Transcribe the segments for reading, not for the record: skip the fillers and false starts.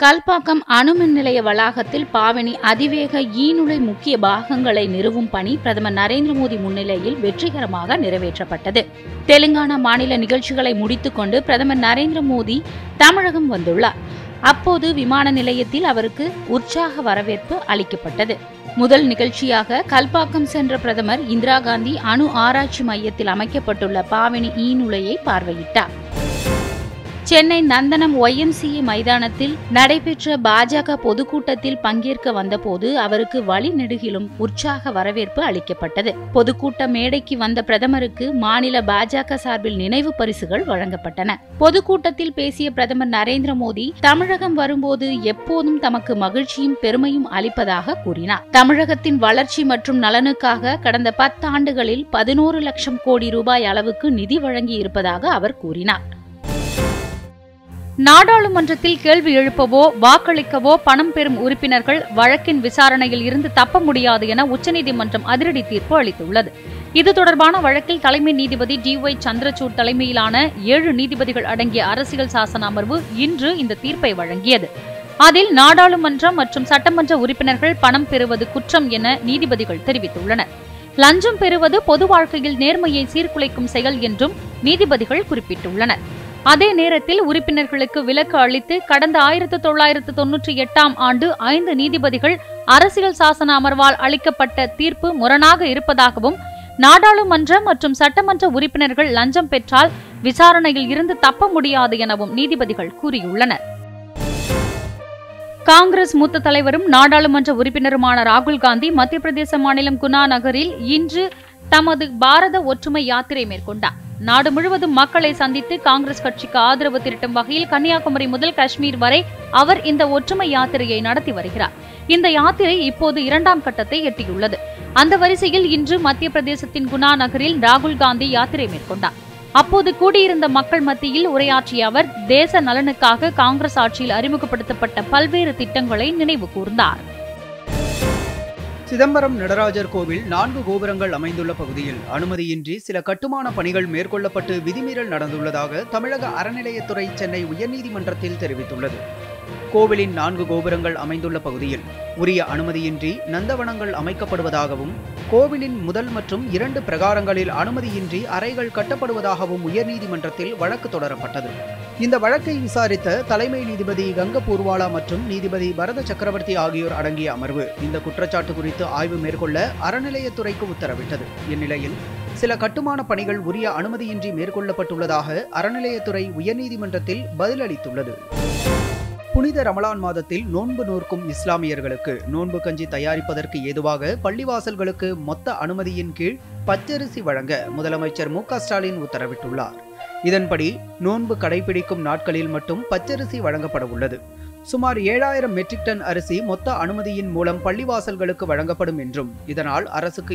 கல்பாக்கம் அணுமின் நிலைய வளாகத்தில் பாவனி அதிவேக ஈநுழை முக்கிய பாகங்களை நிறுவும் பணி பிரதமர் நரேந்திர மோடி முன்னிலையில் வெற்றிகரமாக நிறைவேற்றப்பட்டது. தெலுங்கானா மாநில நிகழ்ச்சிகளை முடித்துக்கொண்டு பிரதமர் நரேந்திர மோடி தமிழகம் வந்துள்ளார். அப்போது விமான நிலையத்தில் அவருக்கு உற்சாக வரவேற்பு அளிக்கப்பட்டது. முதல் நிகழ்ச்சியாக கல்பாக்கம் சென்ற பிரதமர் இந்திரா காந்தி அணு ஆராய்ச்சி மையத்தில் அமைக்கப்பட்டுள்ள பாவனி ஈநுழையை பார்வையிட்டார். சென்னை நந்தனம் YMCA மைதானத்தில் நடைபெற்ற பாஜக பொதுக்கூட்டத்தில் பங்கேற்க வந்தபோது அவருக்கு வழிநெடுகிலும் உற்சாக வரவேற்பு அளிக்கப்பட்டது. பொதுக்கூட்ட மேடைக்கு வந்த பிரதமருக்கு மாநில பாஜக சார்பில் நினைவு பரிசுகள் வழங்கப்பட்டன. பொதுக்கூட்டத்தில் பேசிய பிரதமர் நரேந்திர மோடி தமிழகம் வரும்போது எப்போதும் தமக்கு மகிழ்ச்சியும் பெருமையும் அளிப்பதாக கூறினார். தமிழகத்தின் வளர்ச்சி மற்றும் நலனுக்காக கடந்த 10 ஆண்டுகளில் 11 லட்சம் கோடி ரூபாய் அளவுக்கு நிதி வழங்கி இருப்பதாக அவர் கூறினார். நாடாளுமன்றத்தில் கேள்வி எழுப்பவோ வாக்களிக்கவோ பணம் பெறும் உறுப்பினர்கள் வழக்கின் விசாரணையில் இருந்து தப்ப முடியாது என உச்சநீதிமன்றம் அதிரடி தீர்ப்பு அளித்துள்ளது. இது தொடர்பான வழக்கில் தலைமை நீதிபதி DY சந்திரசூட் தலைமையிலான 7 நீதிபதிகள் அடங்கிய அரசியல் சாசன அமர்வு இன்று இந்த தீர்ப்பை வழங்கியது. அதில் நாடாளுமன்றம் மற்றும் சட்டமன்ற உறுப்பினர்கள் பணம் பெறுவது குற்றம் என நீதிபதிகள் தெரிவித்துள்ளனர். லஞ்சம் பெறுவது பொது வாழ்க்கையில் நேர்மையை சீர்குலைக்கும் செயல் என்றும் நீதிபதிகள் குறிப்பிட்டுள்ளனர். அதே நேரத்தில் உறுப்பினர்களுக்கு விலக்கு அளித்து கடந்த 1998ஆம் ஆண்டு 5 நீதிபதிகள் அரசியல் சாசன அமர்வால் அளிக்கப்பட்ட தீர்ப்பு முரணாக இருப்பதாகவும் நாடாளுமன்ற மற்றும் சட்டமன்ற உறுப்பினர்கள் லஞ்சம் பெற்றால் விசாரணையில் இருந்து தப்ப முடியாது எனவும் நீதிபதிகள் கூறியுள்ளனர். காங்கிரஸ் மூத்த தலைவரும் நாடாளுமன்ற உறுப்பினருமான ராகுல் காந்தி மத்திய பிரதேச மாநிலம் குனா நகரில் இன்று தமது பாரத ஒற்றுமை யாத்திரை மேற்கொண்டார். நாடு முழுவதும் மக்களை சந்தித்து காங்கிரஸ் கட்சிக்கு ஆதரவு திரட்டும் வகையில் கன்னியாகுமரி முதல் காஷ்மீர் வரை அவர் இந்த ஒற்றுமை யாத்திரையை நடத்தி வருகிறார். இந்த யாத்திரை இப்போது 2ஆம் கட்டத்தை எட்டியுள்ளது. அந்த வரிசையில் இன்று மத்திய பிரதேசத்தின் குனா நகரில் ராகுல் காந்தி யாத்திரை மேற்கொண்டார். அப்போது கூடியிருந்த மக்கள் மத்தியில் உரையாற்றிய அவர் தேச நலனுக்காக காங்கிரஸ் ஆட்சியில் அறிமுகப்படுத்தப்பட்ட பல்வேறு திட்டங்களை நினைவு கூர்ந்தார். சிதம்பரம் நடராஜர் கோவில் 4 கோபுரங்கள் அமைந்துள்ள பகுதியில் அனுமதியின்றி சில கட்டுமான பணிகள் மேற்கொள்ளப்பட்டு விதிமீறல் நடந்துள்ளதாக தமிழக அறநிலையத்துறை சென்னை உயர்நீதிமன்றத்தில் தெரிவித்துள்ளது. கோவிலின் 4 கோபுரங்கள் அமைந்துள்ள பகுதியில் உரிய அனுமதியின்றி நந்தவனங்கள் அமைக்கப்படுவதாகவும் கோவிலின் முதல் மற்றும் 2 பிரகாரங்களில் அனுமதியின்றி அறைகள் கட்டப்படுவதாகவும் உயர்நீதிமன்றத்தில் வழக்கு தொடரப்பட்டது. இந்த வழக்கை விசாரித்த தலைமை நீதிபதி கங்கபூர்வாலா மற்றும் நீதிபதி பரத சக்கரவர்த்தி ஆகியோர் அடங்கிய அமர்வு இந்த குற்றச்சாட்டு குறித்து ஆய்வு மேற்கொள்ள அறநிலையத்துறைக்கு உத்தரவிட்டது. இந்நிலையில் சில கட்டுமான பணிகள் உரிய அனுமதியின்றி மேற்கொள்ளப்பட்டுள்ளதாக அறநிலையத்துறை உயர்நீதிமன்றத்தில் பதிலளித்துள்ளது. புனித ரமலான் மாதத்தில் நோன்பு நோக்கும் இஸ்லாமியர்களுக்கு நோன்பு கஞ்சி தயாரிப்பதற்கு ஏதுவாக பள்ளிவாசல்களுக்கு மொத்த அனுமதியின் கீழ் பச்சரிசி வழங்க முதலமைச்சர் மு க ஸ்டாலின் உத்தரவிட்டுள்ளார். இதன்படி நோன்பு கடைபிடிக்கும் நாட்களில் மட்டும் பச்சரிசி வழங்கப்பட உள்ளது. சுமார் 7000 மெட்ரிக் டன் அரிசி மொத்த அனுமதியின் மூலம் பள்ளிவாசல்களுக்கு வழங்கப்படும் என்றும் இதனால் அரசுக்கு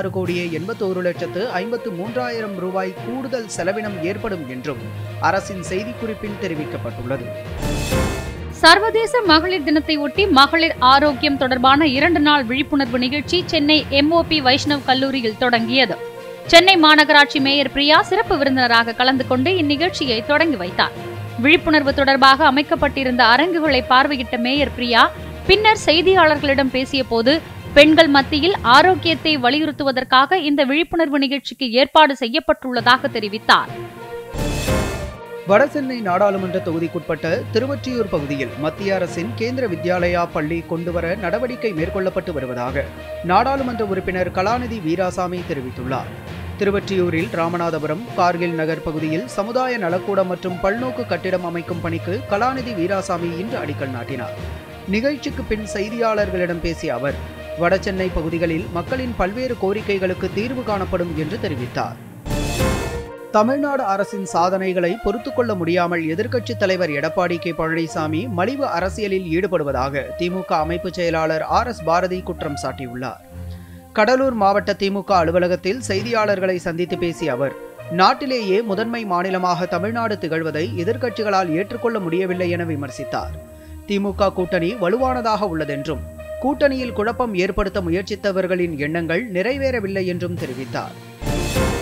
26,81,53,000 ரூபாய் கூடுதல் செலவினம் ஏற்படும் என்றும் அரசின் செய்திக்குறிப்பில் தெரிவிக்கப்பட்டுள்ளது. சர்வதேச மகளிர் தினத்தை ஒட்டி மகளிர் ஆரோக்கியம் தொடர்பான 2 நாள் விழிப்புணர்வு நிகழ்ச்சி சென்னை MOP வைஷ்ணவ் கல்லூரியில் தொடங்கியது. சென்னை மாநகராட்சி மேயர் பிரியா சிறப்பு விருந்தினராக கலந்து கொண்டு இந்நிகழ்ச்சியை தொடங்கி வைத்தார். விழிப்புணர்வு தொடர்பாக அமைக்கப்பட்டிருந்த அரங்குகளை பார்வையிட்ட மேயர் பிரியா பின்னர் செய்தியாளர்களிடம் பேசிய போது பெண்கள் மத்தியில் ஆரோக்கியத்தை வலியுறுத்துவதற்காக இந்த விழிப்புணர்வு நிகழ்ச்சிக்கு ஏற்பாடு செய்யப்பட்டுள்ளதாக தெரிவித்தார். வடசென்னை நாடாளுமன்ற தொகுதிக்குட்பட்ட திருவொற்றியூர் பகுதியில் மத்திய அரசின் கேந்திர வித்யாலயா பள்ளி கொண்டுவர நடவடிக்கை மேற்கொள்ளப்பட்டு வருவதாக நாடாளுமன்ற உறுப்பினர் கலாநிதி வீராசாமி தெரிவித்துள்ளார். திருவொற்றியூரில் ராமநாதபுரம் கார்கில் நகர் பகுதியில் சமுதாய நலக்கூடம் மற்றும் பல்நோக்கு கட்டிடம் அமைக்கும் பணிக்கு கலாநிதி வீராசாமி இன்று அடிக்கல் நாட்டினார். நிகழ்ச்சிக்கு பின் செய்தியாளர்களிடம் பேசிய அவர் வடசென்னை பகுதிகளில் மக்களின் பல்வேறு கோரிக்கைகளுக்கு தீர்வு காணப்படும் என்று தெரிவித்தார். தமிழ்நாடு அரசின் சாதனைகளை பொறுத்துக்கொள்ள முடியாமல் எதிர்க்கட்சித் தலைவர் எடப்பாடி கே பழனிசாமி மலிவு அரசியலில் ஈடுபடுவதாக திமுக அமைப்பு செயலாளர் RS பாரதி குற்றம் சாட்டியுள்ளார். கடலூர் மாவட்ட திமுக அலுவலகத்தில் செய்தியாளர்களை சந்தித்து பேசிய அவர் நாட்டிலேயே முதன்மை மாநிலமாக தமிழ்நாடு திகழ்வதை எதிர்க்கட்சிகளால் ஏற்றுக்கொள்ள முடியவில்லை என விமர்சித்தார். திமுக கூட்டணி வலுவானதாக உள்ளதென்றும் கூட்டணியில் குழப்பம் ஏற்படுத்த முயற்சித்தவர்களின் எண்ணங்கள் நிறைவேறவில்லை என்றும் தெரிவித்தார்.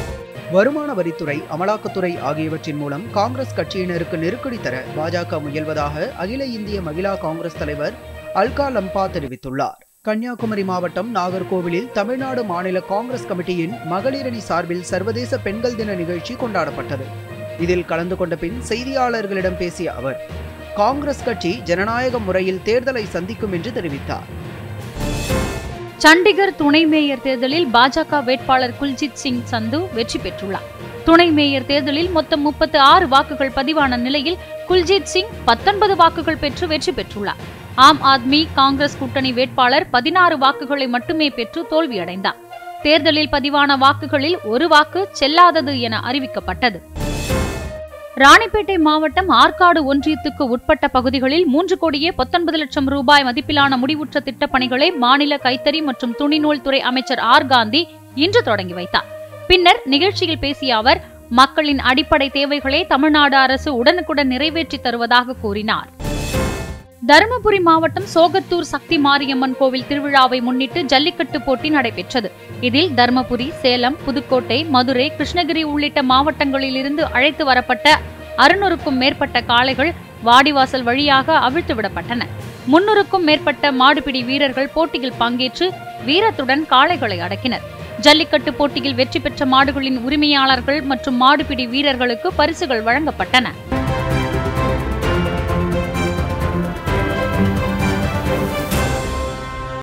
வருமான வரித்துறை, அமலாக்கத்துறை ஆகியவற்றின் மூலம் காங்கிரஸ் கட்சியினருக்கு நெருக்கடி தர பாஜக முயல்வதாக அகில இந்திய மகிழா காங்கிரஸ் தலைவர் அல்கா லம்பா தெரிவித்துள்ளார். கன்னியாகுமரி மாவட்டம் நாகர்கோவிலில் தமிழ்நாடு மாநில காங்கிரஸ் கமிட்டியின் மகளிரணி சார்பில் சர்வதேச பெண்கள் தின நிகழ்ச்சி கொண்டாடப்பட்டது. இதில் கலந்து கொண்ட பின் செய்தியாளர்களிடம் பேசிய அவர், காங்கிரஸ் கட்சி ஜனநாயக முறையில் தேர்தலை சந்திக்கும் என்று தெரிவித்தார். சண்டிகர் துணை மேயர் தேர்தலில் பாஜக வேட்பாளர் குல்ஜித் சிங் சந்து வெற்றி பெற்றுள்ளார். துணை மேயர் தேர்தலில் மொத்தம் 36 வாக்குகள் பதிவான நிலையில் குல்ஜித் சிங் 19 வாக்குகள் பெற்று வெற்றி பெற்றுள்ளார். ஆம் ஆத்மி காங்கிரஸ் கூட்டணி வேட்பாளர் 16 வாக்குகளை மட்டுமே பெற்று தோல்வியடைந்தார். தேர்தலில் பதிவான வாக்குகளில் ஒரு வாக்கு செல்லாதது என அறிவிக்கப்பட்டது. ராணிப்பேட்டை மாவட்டம் ஆற்காடு ஒன்றியத்துக்கு உட்பட்ட பகுதிகளில் 3,19,00,000 ரூபாய் மதிப்பிலான முடிவுற்ற திட்டப்பணிகளை மாநில கைத்தறி மற்றும் துணிநூல் துறை அமைச்சர் ஆர். காந்தி இன்று தொடங்கி வைத்தார். பின்னர் நிகழ்ச்சியில் பேசிய அவர், மக்களின் அடிப்படை தேவைகளை தமிழ்நாடு அரசு உடனுக்குடன் நிறைவேற்றி தருவதாக கூறினார். தருமபுரி மாவட்டம் சோகத்தூர் சக்தி மாரியம்மன் கோவில் திருவிழாவை முன்னிட்டு ஜல்லிக்கட்டு போட்டி நடைபெற்றது. இதில் தருமபுரி, சேலம், புதுக்கோட்டை, மதுரை, கிருஷ்ணகிரி உள்ளிட்ட மாவட்டங்களிலிருந்து அழைத்து வரப்பட்ட 600க்கும் மேற்பட்ட காளைகள் வாடிவாசல் வழியாக அவிழ்த்துவிடப்பட்டன. 300க்கும் மேற்பட்ட மாடுபிடி வீரர்கள் போட்டியில் பங்கேற்று வீரத்துடன் காளைகளை அடக்கினர். ஜல்லிக்கட்டு போட்டியில் வெற்றி பெற்ற மாடுகளின் உரிமையாளர்கள் மற்றும் மாடுபிடி வீரர்களுக்கு பரிசுகள் வழங்கப்பட்டன.